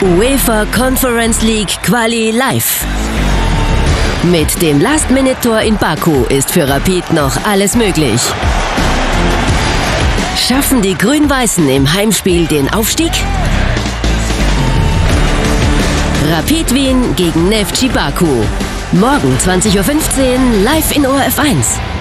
UEFA Conference League Quali live. Mit dem Last-Minute-Tor in Baku ist für Rapid noch alles möglich. Schaffen die Grün-Weißen im Heimspiel den Aufstieg? Rapid Wien gegen Neftchi Baku. Morgen 20:15 Uhr live in ORF 1.